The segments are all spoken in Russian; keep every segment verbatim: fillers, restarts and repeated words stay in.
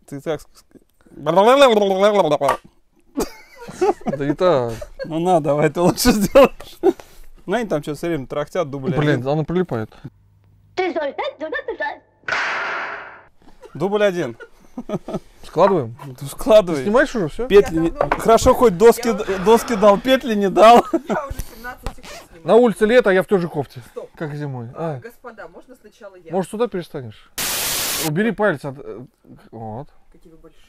ты так... Да не так. Ну на, давай ты лучше сделаешь. Ну они там что, все время трахтят, дубль один. Блин, она прилипает. Дубль один. Складываем? Ты складывай. Ты снимаешь уже все? Петли не... Хорошо, хоть доски, доски дал, петли не дал. Я уже семнадцать секунд снимаю. На улице лето, а я в той же кофте. Стоп. Как зимой. А, А, господа, можно сначала я? может, туда перестанешь? Убери палец от... э, Вот. Какие вы большие.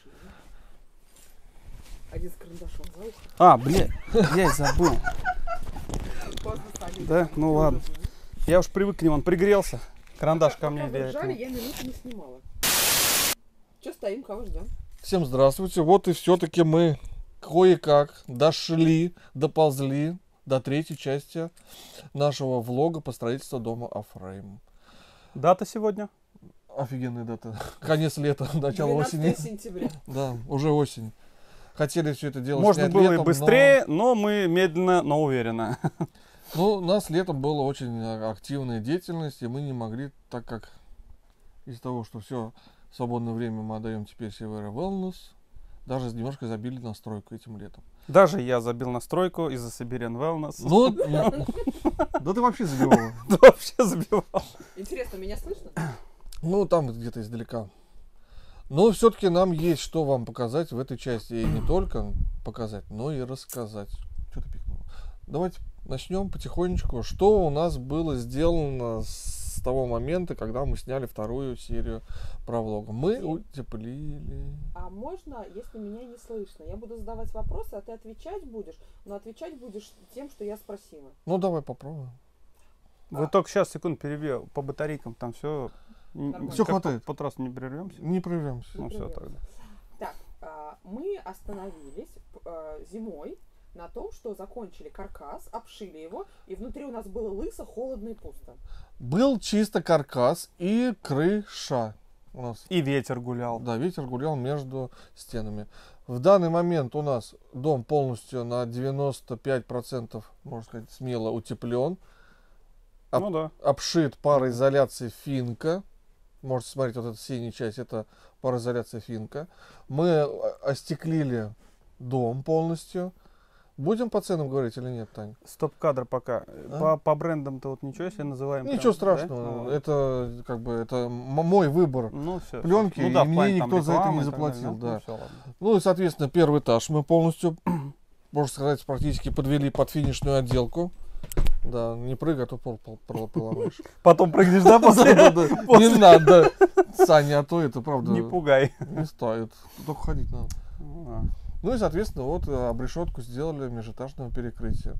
Один с карандашом за ухо. А, блин, я и забыл. Поздно стали. Да? Ну ладно. Я уж привык к нему, он пригрелся. Карандаш ко мне. Пока вы я ржали, это- я минуту не снимала. Че стоим, кого ждем? Всем здравствуйте. Вот и все-таки мы кое-как дошли, доползли до третьей части нашего влога по строительству дома Афрейм. Дата сегодня? Офигенная дата. Конец лета, начало осени. двенадцатое сентября. Да, уже осень. Хотели все это делать Можно снять было летом, и быстрее, но... но мы медленно, но уверенно. Ну, у нас летом была очень активная деятельность, и мы не могли, так как из-за того, что все свободное время мы отдаем теперь Севера Wellness, даже немножко забили на стройку этим летом. Даже я забил настройку из-за Siberian Wellness. Ну, ну, да ты вообще забивала. Да вообще забивал. Интересно, меня слышно? Ну, там где-то издалека. Но все-таки нам есть что вам показать в этой части. И не только показать, но и рассказать. Что ты пикнула? Давайте начнем потихонечку. Что у нас было сделано с того момента, когда мы сняли вторую серию про влог? Мы утеплили. А можно, если меня не слышно, я буду задавать вопросы, а ты отвечать будешь, но отвечать будешь тем, что я спросила. Ну, давай попробуем. Вы только сейчас, секунд, перебью. По батарейкам там все... Нормально. Всё хватает. По трассу не прервемся? Не прервемся. Ну все прервемся. тогда. Так, а, мы остановились а, зимой на том, что закончили каркас, обшили его, и внутри у нас было лысо, холодно и пусто. Был чисто каркас и крыша у нас. И ветер гулял. Да, ветер гулял между стенами. В данный момент у нас дом полностью на девяносто пять процентов, можно сказать, смело утеплен. Об- Ну да. Обшит пароизоляцией финка. Можете смотреть, вот эта синяя часть, это пароизоляция финка. Мы остеклили дом полностью. Будем по ценам говорить или нет, Тань? Стоп-кадр пока. А? По, по брендам-то вот ничего себе называем. Ничего прям, страшного. да? Ну, Это как бы это м- мой выбор. Ну, все. Пленки, ну, да, и в мне плане там никто за это не рекламы и так заплатил, далее, да. Ну, всё, ладно. Ну и, соответственно, первый этаж мы полностью, можно сказать, практически подвели под финишную отделку. Да, не прыгай, а то пол, пол, пол- поломаешь. Потом прыгнешь, да, после? Не надо, Саня, а то это, правда, Не пугай. не стоит. Только ходить надо. Ну, Ну и, соответственно, вот э, обрешетку сделали межэтажного перекрытия.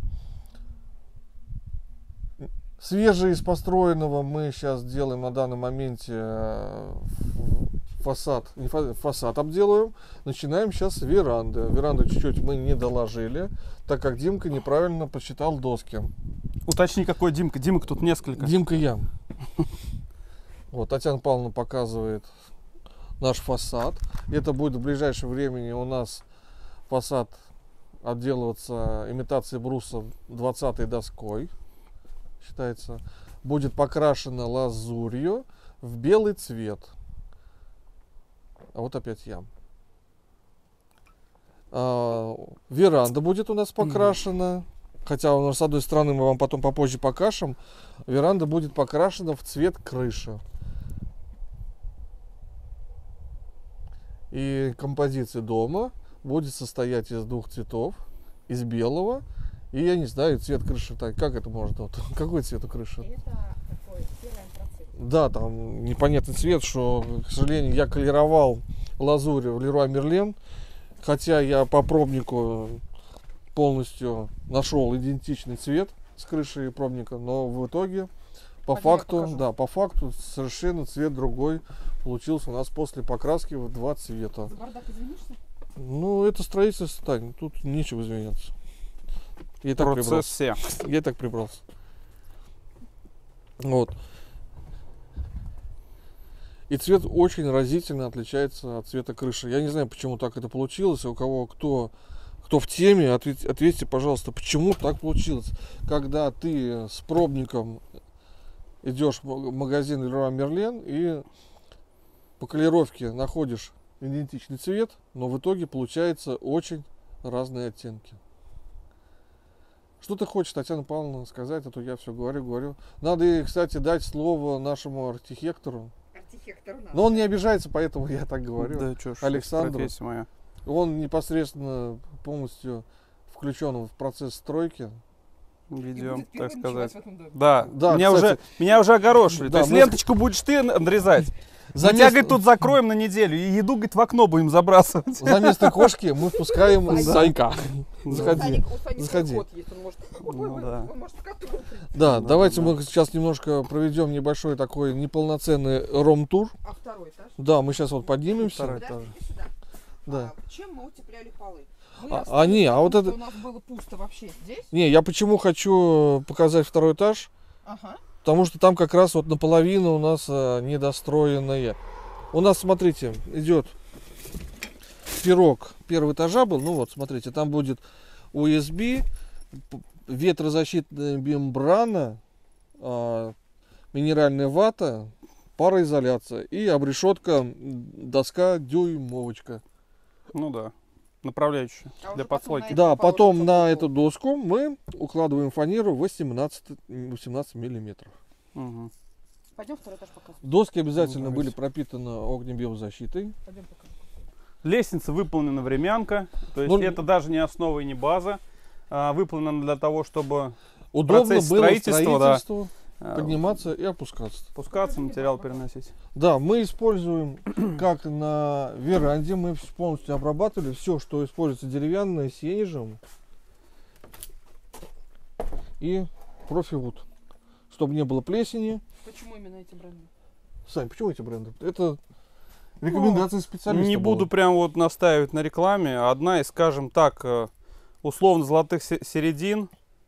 Свежее из построенного мы сейчас делаем на данном моменте э, ф- фасад, не фа- фасад обделываем. Начинаем сейчас с веранды. Веранду чуть-чуть мы не доложили, так как Димка неправильно посчитал доски. Уточни, какой Димка. Димок тут несколько. Димка я. Вот, Татьяна Павловна показывает наш фасад. Это будет в ближайшее время у нас фасад отделываться имитацией бруса двадцатой доской. Считается. Будет покрашено лазурью в белый цвет. А вот опять я. А, веранда будет у нас покрашена. Хотя у нас с одной стороны мы вам потом попозже покажем. Веранда будет покрашена в цвет крыши. И композиция дома будет состоять из двух цветов. Из белого. И я не знаю, цвет крыши. Так, как это может? Вот, какой цвет у крыши? Это такой серый антрацит. Да, там непонятный цвет, что, к сожалению, я колеровал лазурь в Леруа Мерлен. Хотя я по пробнику полностью нашел идентичный цвет с крышей пробника, но в итоге по Пойдем я факту, покажу. да, по факту совершенно цвет другой получился у нас после покраски в два цвета. За бардак извинишься? Ну, это строительство, Тань, тут нечего извиняться. Я и так прибрался. Процессе. Я и так прибрался. Вот. И цвет очень разительно отличается от цвета крыши. Я не знаю, почему так это получилось. У кого кто, кто в теме, ответь, ответьте, пожалуйста, почему так получилось. Когда ты с пробником идешь в магазин Леруа Мерлен и по колеровке находишь идентичный цвет, но в итоге получается очень разные оттенки. Что ты хочешь, Татьяна Павловна, сказать, а то я все говорю, говорю. Надо, и, кстати, дать слово нашему архитектору. Архитектор надо. Но он не обижается, поэтому я так говорю. Да, чё ж, Александру. профессия моя. Он непосредственно полностью включен в процесс стройки. Ведем, так сказать. В этом доме. Да, Да, меня, кстати. уже, меня уже огорошили. Да, То есть мы- ленточку будешь ты надрезать. За Мы тебя, место- говорит, тут закроем на неделю и еду, говорит, в окно будем забрасывать. За место кошки мы впускаем Да. Санька. У Заходи. Саник- у Саника заходи. кот есть, он может, ой, Ну ой, да. он может в коту прийти. Да, Да, давайте да. мы сейчас немножко проведем небольшой такой неполноценный ром-тур. А второй этаж? Да, мы сейчас вот поднимемся. Второй. Подождите сюда. Да. А, чем мы утепляли полы? Мы А- оставили а не, а вот пусто, это- У нас было пусто вообще здесь. Не, я почему хочу показать второй этаж, Ага. потому что там как раз вот наполовину у нас а, недостроенное. У нас, смотрите, идет пирог первого этажа был. Ну вот, смотрите, там будет ю эс би, п- ветрозащитная мембрана, а, минеральная вата, пароизоляция и обрешетка м, доска дюймовочка. Ну да, направляющая А уже для потом подслойки. на Да, это потом положится на пол. эту доску мы укладываем фанеру восемнадцать, восемнадцать миллиметров. Мгм. Пойдем второй этаж показывать. Доски обязательно Ну, были давайте. пропитаны огнебиозащитой. Пойдем покажем. Лестница выполнена времянка, то есть Ну, это даже не основа и не база. А, выполнена для того, чтобы Удобно Процесс было строительства, да. строительству а, подниматься и опускаться. спускаться, материал переносить. Да, мы используем, как на веранде, мы вс- полностью обрабатывали все, что используется деревянное, сенежем и профивуд, чтобы не было плесени. Почему именно эти бренды? Сань, почему эти бренды? Это рекомендации специалистов. Не буду прям вот настаивать на рекламе. Одна из, скажем так, э, условно золотых се- середин,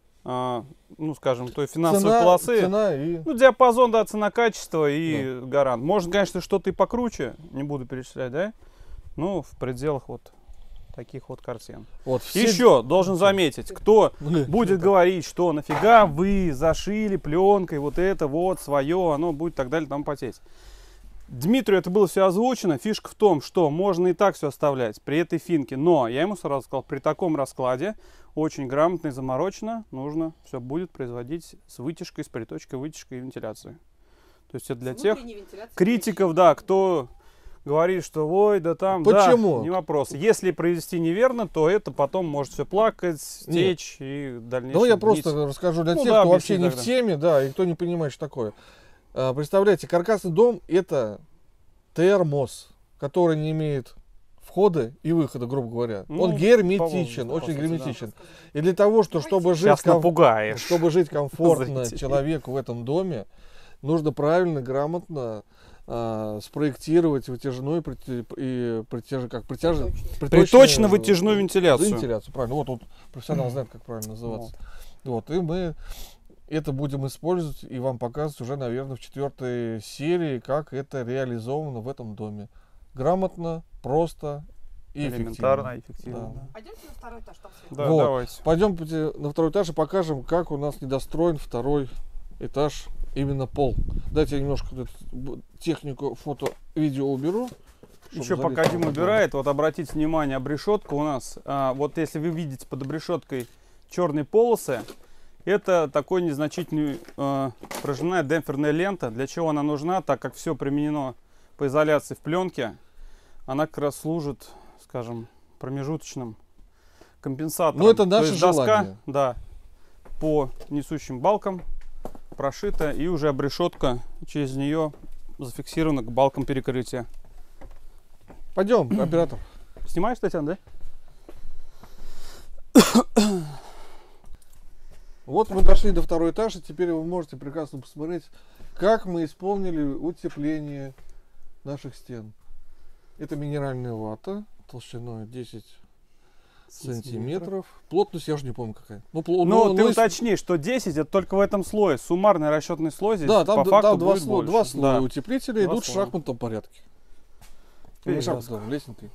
а, ну, скажем, той финансовой цена, полосы. цена и... Ну, диапазон, да, цена-качество и гарант. Может, конечно, что-то и покруче, не буду перечислять, да? Ну, в пределах вот таких вот картин. Вот, все- Еще должен заметить, кто Блин, будет это- говорить, что нафига вы зашили пленкой вот это вот свое, оно будет так далее, там потеть. Дмитрию это было все озвучено. Фишка в том, что можно и так все оставлять при этой финке. Но я ему сразу сказал, при таком раскладе очень грамотно и заморочено нужно все будет производить с вытяжкой, с приточкой, вытяжкой и вентиляцией. То есть это для тех Внутренней вентиляции критиков, да, кто говорит, что ой, да там, Почему? да, не вопрос. Если произвести неверно, то это потом может все плакать, стечь и дальнейшее. Ну, я гнить. просто расскажу для Ну тех, да, кто вообще объясни не тогда. в теме, да, и кто не понимает, что такое. А, представляете, каркасный дом — это термос, который не имеет входа и выхода, грубо говоря. Ну, Он герметичен, по-моему, очень по сути, да. герметичен. И для того, что, чтобы жить, Сейчас ком- напугаешь. чтобы жить комфортно Зрителей. человеку в этом доме, нужно правильно, грамотно а, спроектировать вытяжную прити- и притяж, как притяж, Приточно-вытяжную вентиляцию. Вентиляцию, правильно. Вот тут профессионал знает, как правильно называться. Вот, и мы это будем использовать и вам показывать уже, наверное, в четвертой серии, как это реализовано в этом доме. Грамотно, просто и Элементарно, эффективно. эффективно. Да. да. Пойдемте на второй этаж, там свет. Да, Вот. давайте. Пойдемте на второй этаж и покажем, как у нас недостроен второй этаж, именно пол. Дайте я немножко вот эту б- технику фото-видео уберу. чтобы Еще залезть пока в Дима дом. убирает, вот обратите внимание, обрешетка у нас, а, вот если вы видите под обрешеткой черные полосы, это такой незначительный а, прожимная демпферная лента. Для чего она нужна? Так как все применено по изоляции в пленке, она как раз служит, скажем, промежуточным компенсатором. Ну, это То наше есть доска, желание. да, по несущим балкам прошита, и уже обрешетка через нее зафиксирована к балкам перекрытия. Пойдем, оператор. Снимаешь, Татьяна, да? Вот мы дошли до второго этажа, теперь вы можете прекрасно посмотреть, как мы исполнили утепление наших стен. Это минеральная вата толщиной десять сантиметров. Плотность я уже не помню какая. Ну, пло- Ну, ну, ты ну, уточни, что десять это только в этом слое. Суммарный расчетный слой здесь Да, там, по д- факту там два, будет слоя, больше. два слоя Да. утеплителя Два идут в слоя. шахматном порядке. Или Не шахматном, лестникой.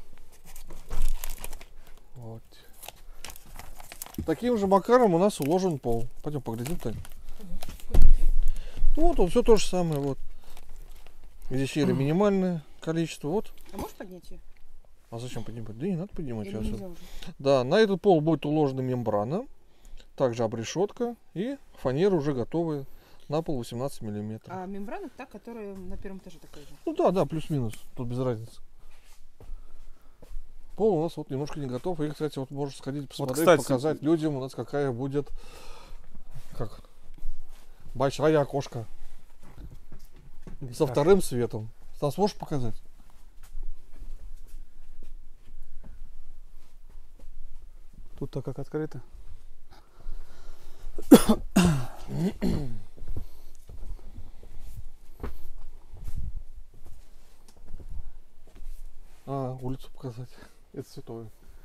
Вот. Таким же макаром у нас уложен пол. Пойдем поглядим, Тань. Вот он, все то же самое. Вот. Здесь щели минимальное количество. Вот. А можешь поднять ее? А зачем поднимать? Да не надо поднимать Или сейчас. нельзя уже? Да, на этот пол будет уложена мембрана, также обрешетка и фанера уже готовая на пол восемнадцать миллиметров. А мембрана та, которая на первом этаже такая же. Ну да, да, плюс-минус, тут без разницы. Пол у нас вот немножко не готов. И, кстати, вот можешь сходить посмотреть, кстати, показать людям у нас какая будет, как, большая окошко со Так. вторым светом. Там сможешь показать? Тут-то как открыто. А, улицу показать. Это святое.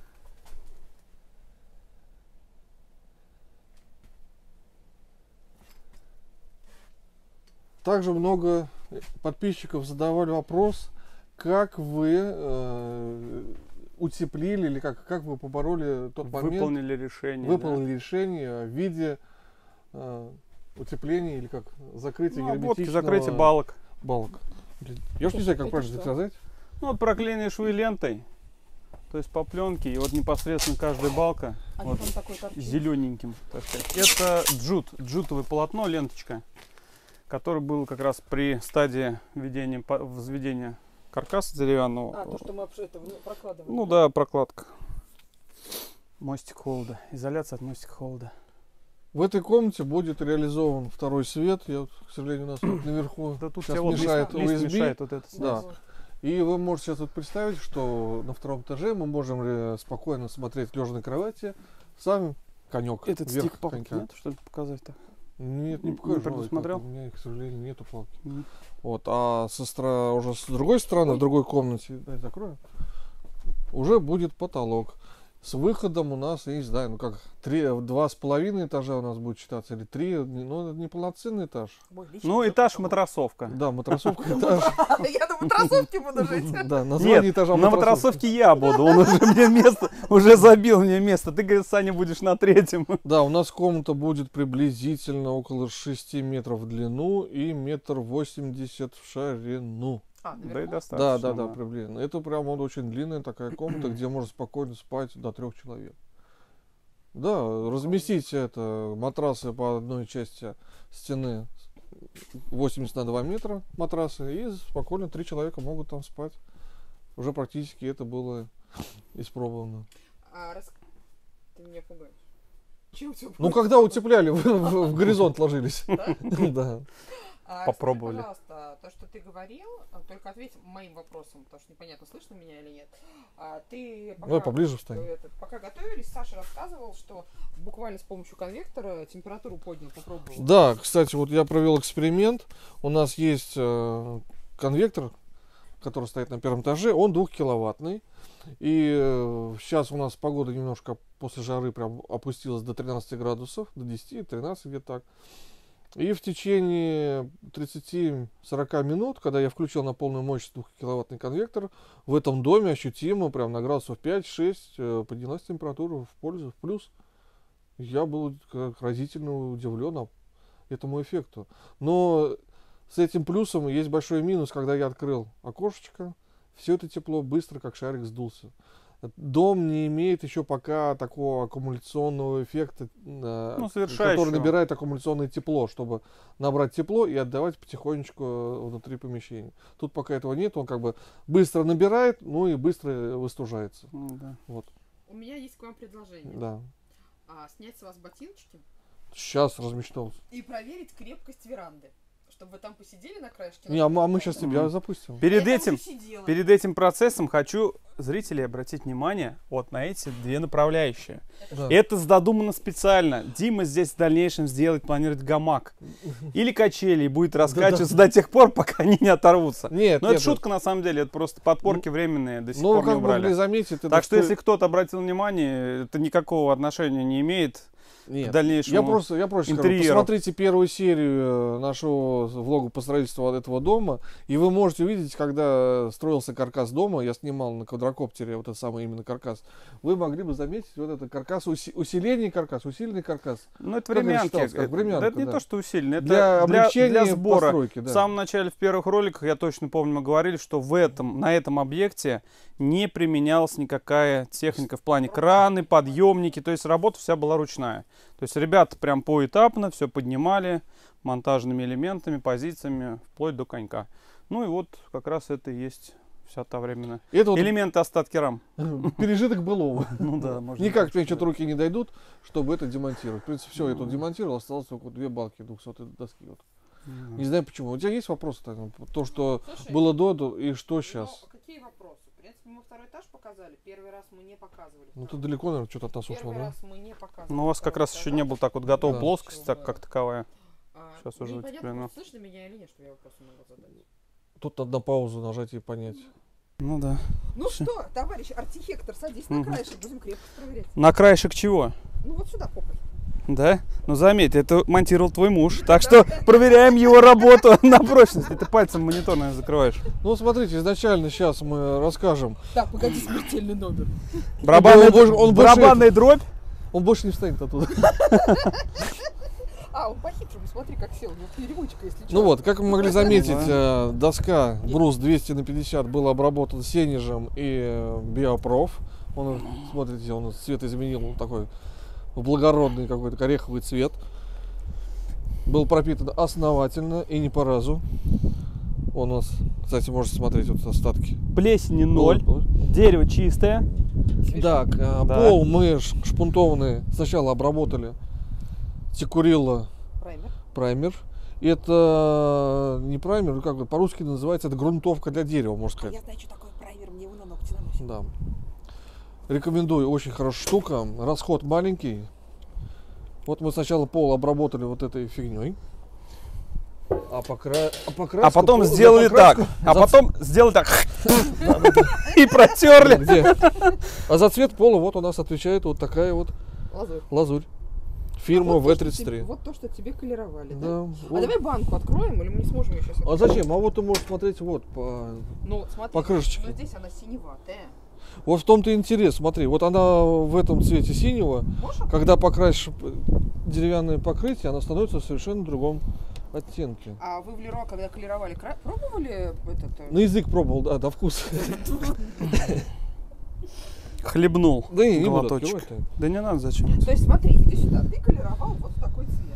Также много подписчиков задавали вопрос, как вы э, утеплили или как, как вы побороли тот момент, Выполнили решение. выполнили решение в виде э, утепления или как закрытия да? Ну, обводки, герметичного закрытие балок. балок. Блин, я уж не знаю, как Это правильно что? сказать. Ну, вот проклеенные швы лентой. То есть по пленке. И вот непосредственно каждая балка А вот, вот он такой торчит. зелененьким, так сказать. Это джут, джутовое полотно, ленточка, который был как раз при стадии введения, по- возведения каркаса деревянного. А, то, что мы обш- это, ну, прокладывали. Ну да, прокладка. Мостик холода. Изоляция от мостика холода. В этой комнате будет реализован второй свет. Я, вот, к сожалению, у нас тут наверху Да тут сейчас тебе вот мешает лист, лист ю эс би. мешает вот это. Да. Вот. И вы можете сейчас вот представить, что на втором этаже мы можем э, спокойно смотреть лежа на кровати. Сам конек. Этот вверх стик палки конька. нет, что ли, показать так? Нет, не Не покажу. предусмотрел? У меня, к сожалению, нету палки. Мгм. Вот, а со стра- уже с другой стороны, в другой комнате, дай закрою, уже будет потолок. С выходом у нас есть, да, ну как, три, два с половиной этажа у нас будет считаться, или три, ну, это не полноценный этаж. Мой личный Ну, зад этаж потом. матрасовка. Да, матрасовка этаж. Я на матрасовке буду жить. Да, название Нет, этажа на матрасовке я буду, он уже мне место, уже забил мне место. Ты, говорит, Саня, будешь на третьем. Да, у нас комната будет приблизительно около шести метров в длину и метр восемьдесят в ширину. А, Да и наверху? достаточно. Да, да, да, приблизительно. Это прям вот очень длинная такая комната, где можно спокойно спать до трех человек. Да, разместить это матрасы по одной части стены восемьдесят на два метра матрасы, и спокойно три человека могут там спать. Уже практически это было испробовано. А, рас- Ты меня пугаешь. Чего у тебя Ну, пугает? когда утепляли, в, в- в горизонт ложились. Да? Да. А, Попробовали. Скажи, пожалуйста, то, что ты говорил, а, только ответь моим вопросом, потому что непонятно, слышно меня или нет. А, ты Давай пока, поближе встань. этот, пока готовились, Саша рассказывал, что буквально с помощью конвектора температуру поднял, попробовал. Да, кстати, вот я провел эксперимент. У нас есть э, конвектор, который стоит на первом этаже, он двухкиловаттный. И э, сейчас у нас погода немножко после жары прям опустилась до тринадцати градусов, до десяти, тринадцати где-то так. И в течение тридцати-сорока минут, когда я включил на полную мощность двухкиловаттный конвектор, в этом доме ощутимо, прям на градусов пять-шесть, э, поднялась температура в пользу, в плюс. Я был как разительно удивлен этому эффекту. Но с этим плюсом есть большой минус, когда я открыл окошечко, все это тепло быстро, как шарик, сдулся. Дом не имеет еще пока такого аккумуляционного эффекта, э, Ну, который совершающего. набирает аккумуляционное тепло, чтобы набрать тепло и отдавать потихонечку э, внутри помещения. Тут пока этого нет, он как бы быстро набирает, ну и быстро выстужается. М, да. Вот, У меня есть к вам предложение. да. А, снять с вас ботиночки Сейчас размечтался. и проверить крепкость веранды. Чтобы вы там посидели на краешке. Не, а мы, а мы сейчас Мгм. тебя запустим. Перед Я этим, там уже сидела. перед этим процессом хочу зрителей обратить внимание вот на эти две направляющие. Да. Это задумано специально. Дима здесь в дальнейшем сделает, планирует гамак. Или качели, и будет раскачиваться до тех пор, пока они не оторвутся. Нет, Но нет, это шутка на самом деле, это просто подпорки временные, до сих ну, пор не как могли убрали. заметить, это Так что сто- если кто-то обратил внимание, это никакого отношения не имеет Нет, к дальнейшему я просто, я просто скажу, интерьеру. посмотрите первую серию нашего влога по строительству этого дома, и вы можете увидеть, когда строился каркас дома, я снимал на квадрокоптере вот этот самый именно каркас, вы могли бы заметить вот этот каркас, уси- усиление каркас, усиленный каркас. Ну, это Как это времянки. считалось, как Это- времянка, да это не да. то, что усиленно, это Для для, облегчения для сбора. постройки, да. В самом начале, в первых роликах, я точно помню, мы говорили, что в этом, на этом объекте не применялась никакая техника в плане краны, подъемники, то есть работа вся была ручная. То есть ребята прям поэтапно все поднимали монтажными элементами, позициями, вплоть до конька. Ну и вот как раз это и есть вся та временная. Это вот Элементы, остатки рам. пережиток былого. Ну да, можно Никак так мне сказать. что-то руки не дойдут, чтобы это демонтировать. В принципе, все, я тут демонтировал, осталось только две балки двухсотой доски. Вот. Мгм. Не знаю почему. У тебя есть вопросы? То, что Слушай, было до, до и что сейчас? Ну, какие вопросы? В принципе, мы второй этаж показали. Первый раз мы не показывали. Ну, ты второй. далеко, наверное, что-то от нас ушло, Первый да? раз мы не показывали. Ну, у вас как второй раз еще этаж. не было так вот готова Да. плоскость, так как таковая. А, Щас мне уже непонятно, теперь, ну. просто слышно меня или нет, что я вопросы могу задать. Тут надо на паузу нажать и понять. Ну да. Ну что, товарищ архитектор, садись на Мгм. краешек, будем крепкость проверять. На краешек чего? Ну вот сюда попой. Да? Ну заметь, это монтировал твой муж. Так что проверяем его работу на прочность. Ты пальцем монитор, наверное, закрываешь. Ну, смотрите, изначально сейчас мы расскажем. Так, погоди, смертельный номер. Барабанная, Он больше- он больше барабанная дробь. Он больше не встанет оттуда. А, он по-хитрому, смотри, как сел. Ну, переводчика, если что. Ну вот, как вы могли заметить, Да. э, доска брус двести на пятьдесят был обработан сенежем и э, биопроф. Он, смотрите, он цвет изменил, такой благородный какой-то ореховый цвет. Был пропитан основательно и не по разу. Он у нас, кстати, можете смотреть вот остатки. Плесени ноль. Вот, вот. Дерево чистое. Так, э, Да. пол мы ш- шпунтованный сначала обработали Текурилла Праймер. праймер. Это не праймер, как это по-русски называется, это грунтовка для дерева, можно А сказать. я знаю, что такое праймер, мне его на ногти наносят. Да. Рекомендую, очень хорошая штука. Расход маленький. Вот мы сначала пол обработали вот этой фигней. А, покра... а, покраску А потом пол- сделали за покраску- так. А за потом сделали так. И протерли. Где? А за цвет пола вот у нас отвечает вот такая вот Лазурь. лазурь. Фирма А вот вэ то, что тридцать три. тебе- Вот то, что тебе колеровали, да? Да, А вот. давай банку откроем, или мы не сможем ее сейчас А зачем? А вот ты можешь смотреть вот по... Ну, смотри, по крышечке? ну, здесь она синеватая. Вот в том-то и интерес. Смотри, вот она в этом цвете синего. Можешь открыть? Когда покрасишь деревянное покрытие, она становится в совершенно другом оттенке. А вы в Леруа, когда колеровали, кра- пробовали этот... э, На язык пробовал, да, до вкуса. Хлебнул. Да не, не буду глоточек. открывать. Да не надо, зачем? То есть смотри, иди сюда, ты колеровал вот в такой цвет.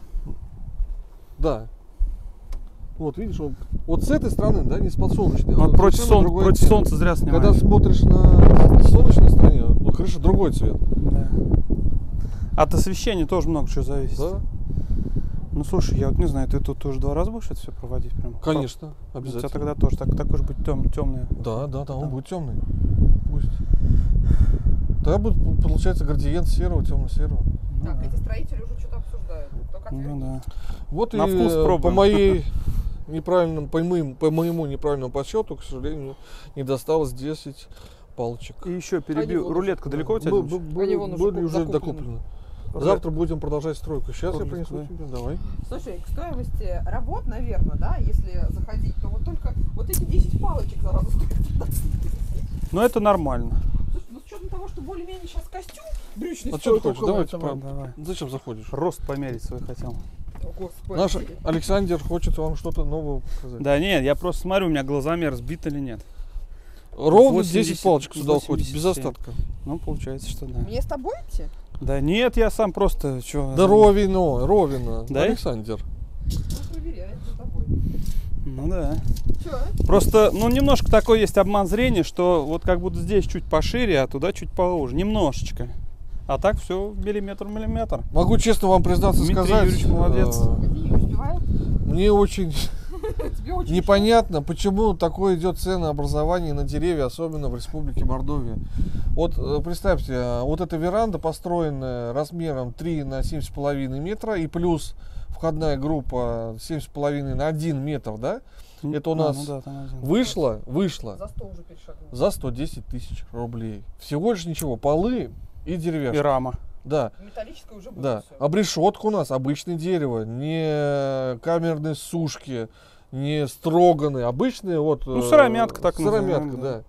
Да. Вот видишь, он, вот с этой стороны, да, не с подсолнечной. Вот он против, совершенно солн- другой против оттенок. солнца зря Когда снимаешь. смотришь на солнечной стороне, вот крыша другой цвет. Да. От освещения тоже много чего зависит. Да, Ну слушай, я вот не знаю, ты тут тоже два раза будешь это все проводить прям? конечно, У тебя обязательно. тогда тоже так, такой же будет тем, темный. Да, да, да, он Да. будет темный. Пусть. Тогда будет, получается, градиент серого, темно-серого. Так, эти строители уже что-то обсуждают. Только Ну ответь. да. Вот На и вкус э, по пробуем. моей неправильному, по моему, по моему неправильному подсчету, к сожалению, не досталось десять палочек. И еще Они перебью. вон Рулетка далеко у тебя? Б- Димыч? б- б- Они вон уже были куп- уже закуплены. докуплены. Рулет- Завтра будем продолжать стройку. Сейчас я Рулетку, принесу да. тебе. Давай. Слушай, к стоимости работ, наверное, да, если заходить, то вот только вот эти десять палочек сразу стоят. Ну это нормально. Слушай, ну с учетом того, что более-менее сейчас костюм брючный А стоит что ты хочешь? около Давайте этого. по- Давай. Зачем заходишь? Рост померить свой хотел. О, Господи. Наш Александр хочет вам что-то новое показать. Да нет, я просто смотрю, у меня глазомер сбит или нет. Ровно восемьдесят, десять палочек сюда уходит, без восемьдесят семь. остатка. Ну, получается, что да. Мне с тобой идти? Да нет, я сам просто, что... Да ровно, ровно. Да? Александр. Ну, проверяй, за тобой. Ну да. Че? Просто, ну, немножко такой есть обман зрения, что вот как будто здесь чуть пошире, а туда чуть поуже. Немножечко. А так все миллиметр в миллиметр. Могу честно вам признаться, Дмитрий сказать. Юрьевич молодец. э, Погоди, не успеваю? Мне очень Тебе очень непонятно, почему такое идет ценообразование на деревья, особенно в Республике Мордовия. Вот э, представьте, э, вот эта веранда, построенная размером три на семь с половиной метра, и плюс входная группа семь с половиной на один метр, да? Это у А, нас ну да, там один. Вышло, вышло за сто уже перешагнул. за сто десять тысяч рублей. Всего лишь ничего, полы и И деревяшки. рама. Да. Металлическое уже было Да. всё. Обрешетка у нас обычное дерево, не камерные сушки, не строганы, обычные вот. Ну, э, сыромятка так Сыромятка, называемая,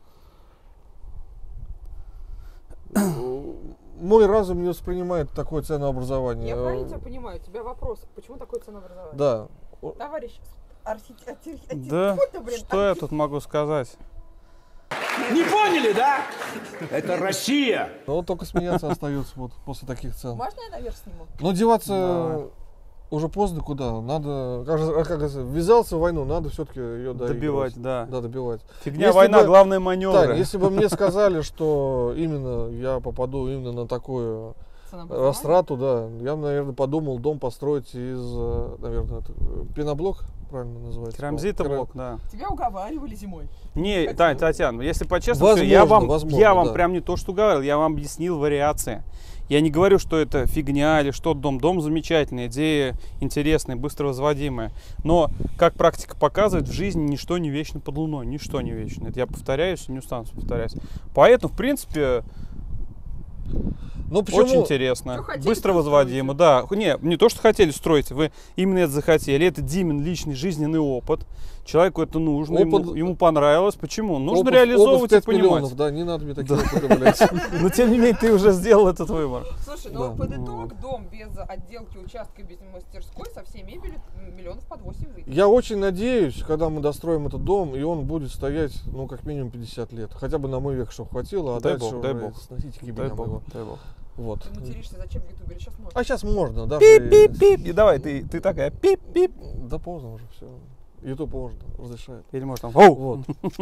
да. Мой разум не воспринимает такое ценообразование. Я правильно тебя понимаю? У тебя вопрос, почему такое ценообразование? Да. Товарищ архитектор. Да, что я тут могу сказать? Не поняли, да? Это Россия. Но только смеяться остается вот после таких цен. Можно я наверх сниму? Но деваться уже поздно куда. Надо, как, же- как говорится, ввязался в войну, надо все-таки ее Добивать, да. Да, добивать. Фигня, Если война, бы- главное маневры. Тань, если бы мне сказали, что именно я попаду именно на такую растрату, да, я, наверное, подумал дом построить из, э, наверное, это, э, пеноблок, правильно называется? Керамзитоблок, да. Тебя уговаривали зимой. Не, Тань, Татьяна, если по-честному, Возможно, я вам, возможно, я вам да. прям не то, что говорил, я вам объяснил вариации. Я не говорю, что это фигня или что дом. Дом замечательный, идея интересная, быстро возводимая. Но, как практика показывает, в жизни ничто не вечно под луной. Ничто не вечно. Это я повторяюсь и не устану повторять. Поэтому, в принципе, Ну, почему? очень интересно. Что хотели, Быстро то возводимо. Да. Не, не то, что хотели строить, вы именно это захотели. Это Димин личный жизненный опыт. Человеку это нужно, ему, Опыт- ему понравилось. Почему? Нужно Опыт- реализовывать опыт в и пять понимать. миллионов, да, не надо мне такие опыты, блядь. Но тем не менее, ты уже сделал этот выбор. Слушай, Да. ну под итог дом без отделки участка, без мастерской, со всей мебелью миллионов под восемь выйдет. Я очень надеюсь, когда мы достроим этот дом, и он будет стоять, ну, как минимум пятьдесят лет. Хотя бы на мой век, чтобы хватило, а Дай дальше бог, дай уже бог. сносите Дай киберям его. бог, дай бог. Вот. Ты материшься, зачем в ютубе? Сейчас можно. А сейчас можно, да. Пип-пип-пип. И давай, ты, ты такая пип-пип. Да поздно уже, все. Ютуб можно, разрешает. Или может там, оу. Вот.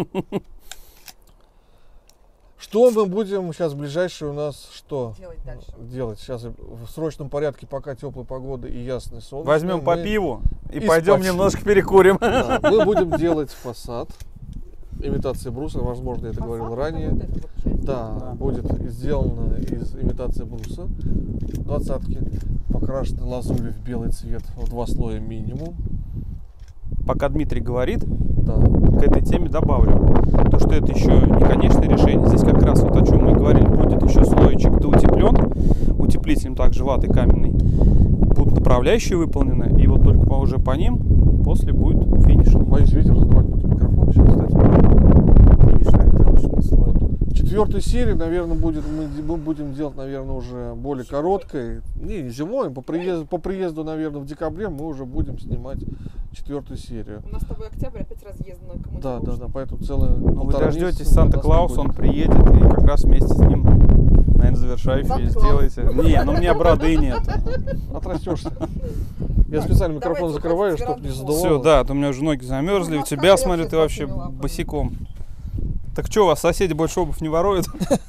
Что мы будем сейчас в ближайшее у нас что Делать дальше. делать? Сейчас в срочном порядке, пока теплая погода и ясный сон. Возьмем по пиву и, и пойдем спать. немножко перекурим. Да, мы будем делать фасад. Имитации бруса, возможно, я это говорил Фасад, ранее. вот эта вот часть. Да, Да. будет сделано из имитации бруса. Двадцатки. Покрашены лазурью в белый цвет в два слоя минимум. Пока Дмитрий говорит, Да. к этой теме добавлю, то, что это еще не конечное решение. Здесь как раз вот о чем мы говорили, будет еще слоечек доутеплен, утеплителем также ватой каменной. Будут направляющие выполнены, и вот только по, уже по ним после будет финишный. Боюсь ветер задувать под микрофон сейчас, кстати. Финишный отделочный слой. Четвертая серия, наверное, будет, мы, де- мы будем делать, наверное, уже более короткой. Не, не зимой, по приезду, по приезду, наверное, в декабре мы уже будем снимать четвертую серию. У нас с тобой октябрь опять разъездно на Да, да, да, поэтому целое Ну, вы полтора дождетесь месяца Санта-Клауса, нас он не будет. приедет и как раз вместе с ним, наверное, завершающие Санта-Клаус. сделаете. Не, ну у меня бороды нет. Отрастешься. Я специально микрофон Давайте закрываю, уходить чтобы не веранду. задувало. Все, да, а то у меня уже ноги замерзли. Ну, У маска тебя, я смотрю, вообще ты вообще такими лапами. босиком. Так что, у вас соседи больше обувь не воруют?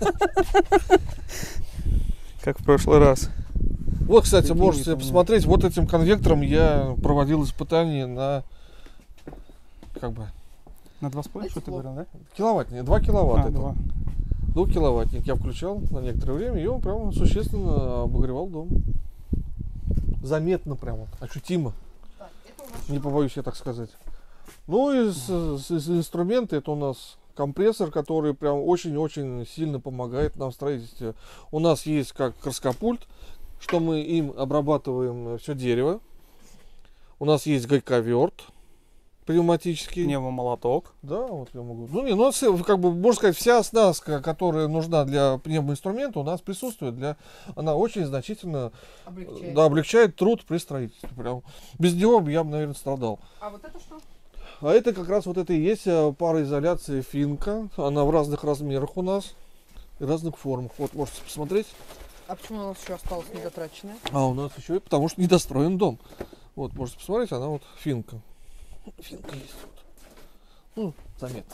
Как в прошлый раз. Вот, кстати, Какие можете там- посмотреть, вот этим конвектором я проводил испытания на, как бы, На два с половиной, что ты Тепло. говорил, да? киловаттник, два киловатта. А, это. два. Двухкиловаттник я включал на некоторое время, и он прям существенно обогревал дом. Заметно прям, вот, ощутимо, Так, это у нас не побоюсь я так сказать. Ну и из, из- из инструмента это у нас компрессор, который прям очень-очень сильно помогает нам в строительстве. У нас есть как краскопульт, что мы им обрабатываем все дерево. У нас есть гайковерт пневматический. Пневмомолоток. Да, вот я могу. Ну, не, ну, с- как бы, можно сказать, вся оснастка, которая нужна для пневмоинструмента, у нас присутствует. Для... Она очень значительно э, облегчает. да, облегчает труд при строительстве. Прям. Без него бы я бы, наверное, страдал. А вот это что? А это как раз вот это и есть э, пароизоляция финка. Она в разных размерах у нас. И разных формах. Вот, можете посмотреть. А почему у нас еще осталось недотраченное? А у нас еще и потому что недостроен дом. Вот, можете посмотреть, она вот финка. Финка есть вот. Ну, заметно.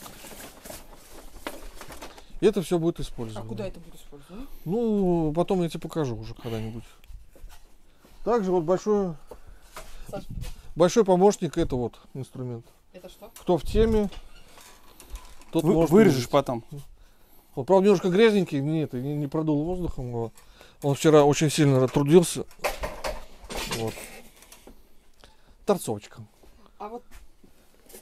И это все будет А использовано. куда это будет использовано? Ну, потом я тебе покажу уже когда-нибудь. Также вот большой, Саш, большой помощник это вот инструмент. это что? Кто в теме, тот Вы- может вырежешь увидеть. потом. Вот, правда, немножко грязненький, не, это, не, не продул воздухом его. Он вчера очень сильно трудился. Вот. Торцовочка. А вот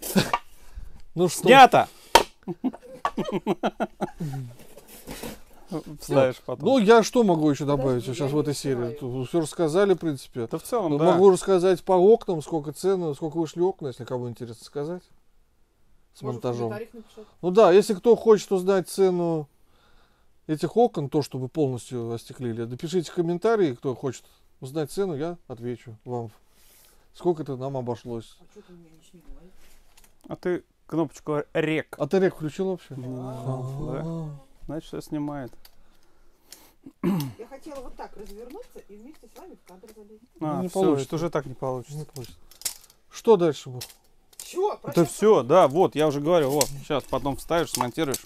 Ну что? Снято! Вставишь потом. Ну, я что могу еще добавить Подожди, сейчас я в не этой серии? успеваю. Тут все рассказали, в принципе. Да в целом, Ну, да. Могу рассказать по окнам, сколько цены, сколько вышли окна, если кому интересно сказать. С Может, в монтажом. комментариях напишет. Ну да, если кто хочет узнать цену этих окон, то, чтобы полностью остеклили, напишите комментарии, кто хочет узнать цену, я отвечу вам. Сколько это нам обошлось. А что ты меня не снимаешь? А ты кнопочку рек. А ты рек включил вообще? Да. А. Значит, все снимает. Я хотела вот так развернуться и вместе с вами в кадр залезть. А, не все, получится. это уже так не получится. Не получится. Что дальше было? Чё? Это все, да, вот, я уже говорю, вот, сейчас потом вставишь, смонтируешь.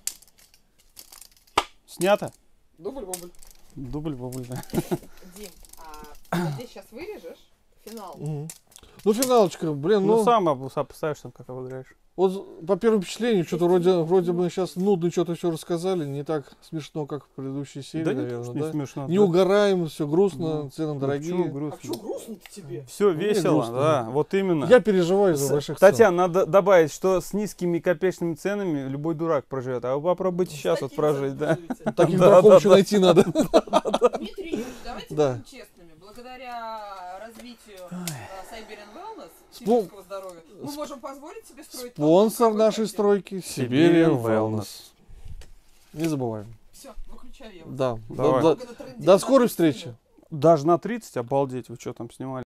Снято? Дубль-бубль. Дубль-бубль, да. Дим, а вот здесь сейчас вырежешь финал. Мгм. Ну, финалочка, блин, Ну, ну, сам обу- поставишь там, как обыграешь. вот по первому впечатлению, что-то вроде, вроде мы сейчас нудно что-то все рассказали, не так смешно, как в предыдущей серии, Да не, наверное, то, что не да? смешно. Не да. угораем, все грустно, Ну, цены Ну, дорогие. чё А грустно? что грустно-то тебе? Все Мне весело, грустно. да, вот именно. Я переживаю за С- больших цен. Татьяна, надо добавить, что с низкими копеечными ценами любой дурак проживет. А вы попробуйте сейчас вот прожить, да? Таких Да, дураков да, еще да. найти надо. Дмитрий Юрьевич, давайте Да. будем честными. Благодаря развитию э, Siberian Wellness, Спо- сибирского здоровья, мы можем позволить себе строить... Спонсор нашей стройки Siberian Siberian Wellness. Не забываем. Все, выключаю я. Да. Давай. До- до- До скорой встречи. Даже на тридцать, обалдеть, вы что там снимали?